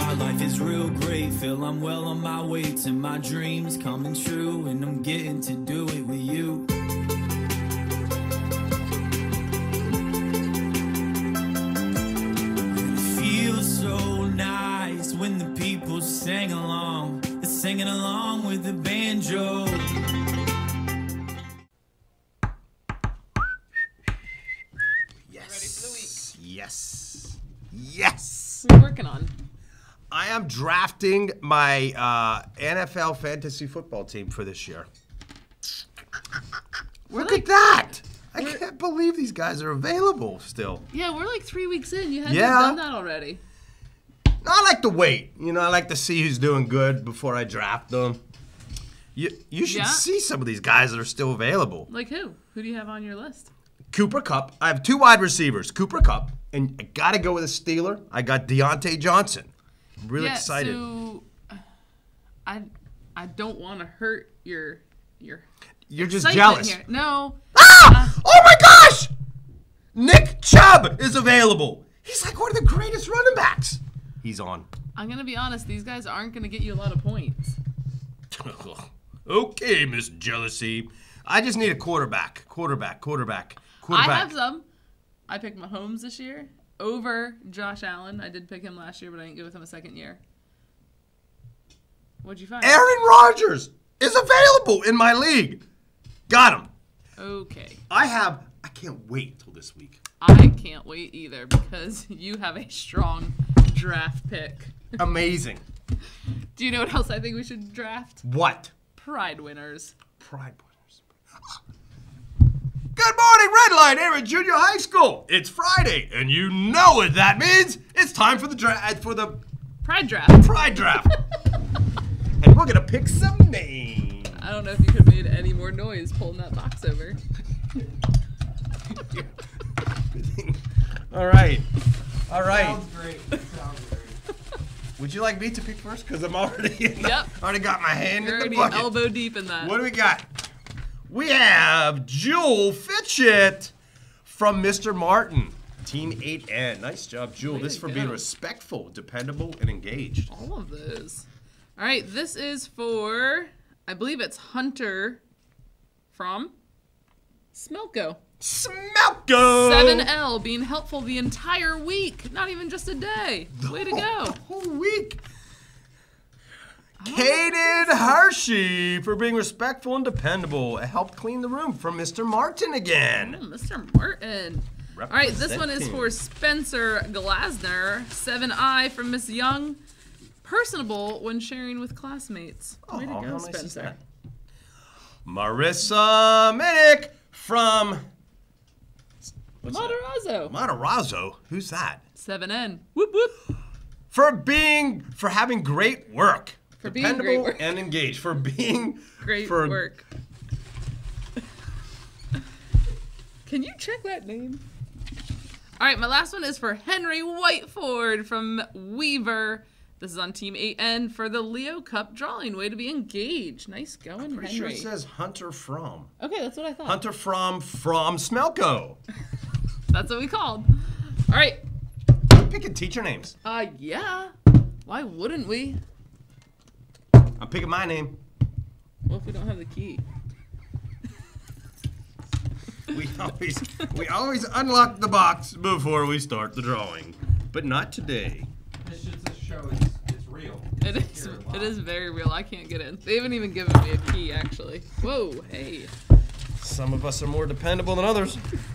My life is real great, feel I'm well on my way to my dreams coming true, and I'm getting to do it with you. It feels so nice when the people sing along, they're singing along with the banjo. Yes. Yes. What are you working on? I am drafting my NFL fantasy football team for this year. Look at that. I can't believe these guys are available still. Yeah, we're like 3 weeks in. You haven't Yeah. done that already. I like to wait. You know, I like to see who's doing good before I draft them. You should see some of these guys that are still available. Like who? Who do you have on your list? Cooper Kupp. I have 2 wide receivers. Cooper Kupp. And I got to go with a Steeler. I got Deontay Johnson. I'm really excited. So I don't want to hurt your You're just excitement jealous. here. No. Oh my gosh! Nick Chubb is available. He's like one of the greatest running backs. He's on. I'm going to be honest. These guys aren't going to get you a lot of points. Okay, Miss Jealousy. I just need a quarterback. Quarterback. I have some. I picked Mahomes this year over Josh Allen. I did pick him last year, but I didn't go with him a second year. What'd you find? Aaron Rodgers is available in my league. Got him. Okay. I can't wait till this week. I can't wait either because you have a strong draft pick. Amazing. Do you know what else I think we should draft? What? Pride winners. Pride winners. Good morning, Red Line here at Junior High School. It's Friday, and you know what that means. It's time for the Pride draft. Pride draft. And we're gonna pick some names. I don't know if you could have made any more noise pulling that box over. All right. Sounds great. Would you like me to pick first? Because I'm already Yep. already got my hand You're in the already bucket. elbow deep in that. What do we got? We have Jewel Fitchett from Mr. Martin. Team 8N. Nice job, Jewel. Way This to for being go. respectful, dependable, and engaged. All of those. All right, this is for, I believe it's Hunter from Smelko. Smelko! 7L being helpful the entire week, not even just a day. Way to go. The whole week. Kaden Hershey for being respectful and dependable. It helped clean the room from Mr. Martin again. Oh, Mr. Martin. All right, this one is for Spencer Glasner, 7I from Miss Young. Personable when sharing with classmates. Way to how go, nice is Spencer. that? Marissa Minnick from Matarazzo. Matarazzo. Who's that? 7N. Whoop, whoop. For having great work. For being Dependable great work. and engaged. For being Great for, work. Can you check that name? All right, my last one is for Henry Whiteford from Weaver. This is on Team 8N for the Leo Cup drawing. Way to be engaged. Nice going, Pretty Henry. sure it says Hunter from. Okay, that's what I thought. Hunter from Smelko. That's what we called. All right. Picking teacher names. Yeah. Why wouldn't we? I'm picking my name. Well, if we don't have the key. We always unlock the box before we start the drawing, but not today. This just to show it's real. It is very real. I can't get in. They haven't even given me a key, actually. Whoa, hey. Some of us are more dependable than others.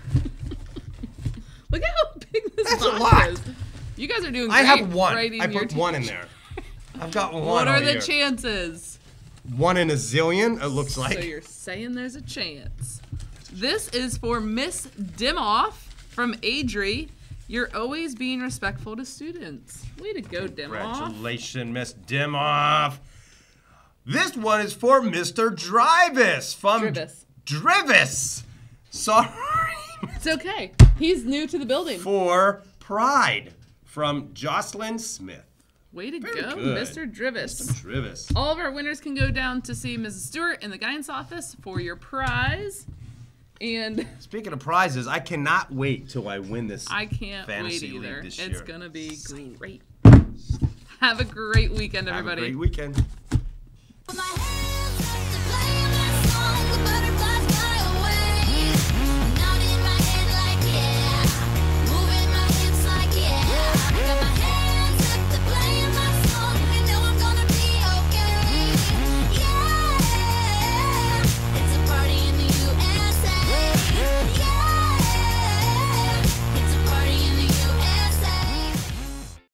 Look at how big this That's a box lot. is. You guys are doing great. I have one. writing I your put one in there. I've got one. What are all the year. chances? 1 in a zillion, it looks like. So you're saying there's a chance. This is for Miss Dimoff from Adri. You're always being respectful to students. Way to go, Dimoff. Congratulations, Miss Dimoff. This one is for Mr. Drivis from Drivis. Sorry. It's okay. He's new to the building. For Pride from Jocelyn Smith. Way to Very go, good. Mr. Drivis. Mr. Drivis. All of our winners can go down to see Mrs. Stewart in the guidance office for your prize. And Speaking of prizes, I cannot wait till I win this I can't wait fantasy either. league this It's year. gonna be great. Have a great weekend, everybody. Have a great weekend.